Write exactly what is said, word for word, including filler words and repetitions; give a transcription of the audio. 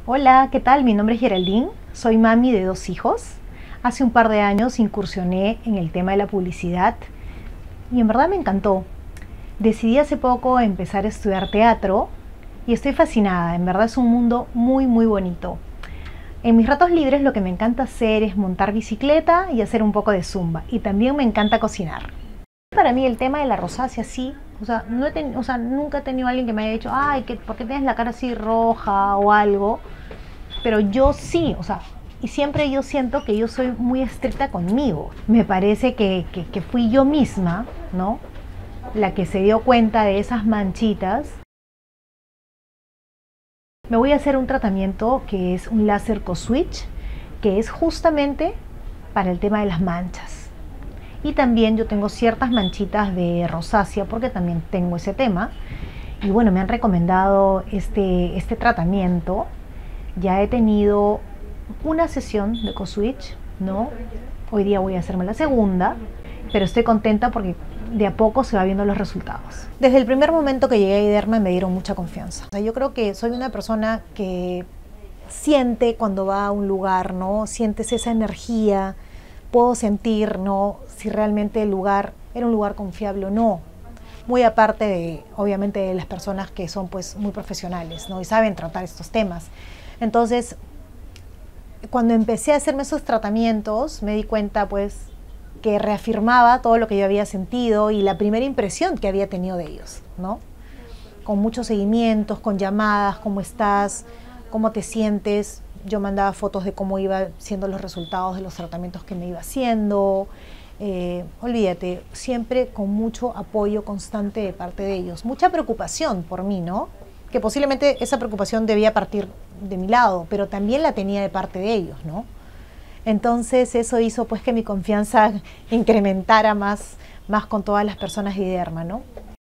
Hola, ¿qué tal? Mi nombre es Geraldine, soy mami de dos hijos. Hace un par de años incursioné en el tema de la publicidad y en verdad me encantó. Decidí hace poco empezar a estudiar teatro y estoy fascinada, en verdad es un mundo muy muy bonito. En mis ratos libres lo que me encanta hacer es montar bicicleta y hacer un poco de zumba, y también me encanta cocinar. Para mí el tema de la rosácea sí, o sea, no he ten- o sea, nunca he tenido a alguien que me haya dicho, ay, ¿qué- ¿por qué tienes la cara así roja o algo? Pero yo sí, o sea, y siempre yo siento que yo soy muy estricta conmigo. Me parece que, que, que fui yo misma, ¿no? La que se dio cuenta de esas manchitas. Me voy a hacer un tratamiento que es un láser co-switch, que es justamente para el tema de las manchas. Y también yo tengo ciertas manchitas de rosácea porque también tengo ese tema. Y bueno, me han recomendado este, este tratamiento. Ya he tenido una sesión de co-switch, ¿no? Hoy día voy a hacerme la segunda, pero estoy contenta porque de a poco se va viendo los resultados. Desde el primer momento que llegué a IDERMA me dieron mucha confianza. O sea, yo creo que soy una persona que siente cuando va a un lugar, ¿no? Sientes esa energía, puedo sentir, ¿no? Si realmente el lugar era un lugar confiable o no. Muy aparte de, obviamente, de las personas que son pues muy profesionales, ¿no? Y saben tratar estos temas. Entonces, cuando empecé a hacerme esos tratamientos, me di cuenta pues que reafirmaba todo lo que yo había sentido y la primera impresión que había tenido de ellos, ¿no? Con muchos seguimientos, con llamadas, cómo estás, cómo te sientes. Yo mandaba fotos de cómo iba siendo los resultados de los tratamientos que me iba haciendo. Eh, olvídate, siempre con mucho apoyo constante de parte de ellos. Mucha preocupación por mí, ¿no? Que posiblemente esa preocupación debía partir de mi lado, pero también la tenía de parte de ellos, ¿no? Entonces eso hizo pues que mi confianza incrementara más, más con todas las personas de IDERMA, ¿no?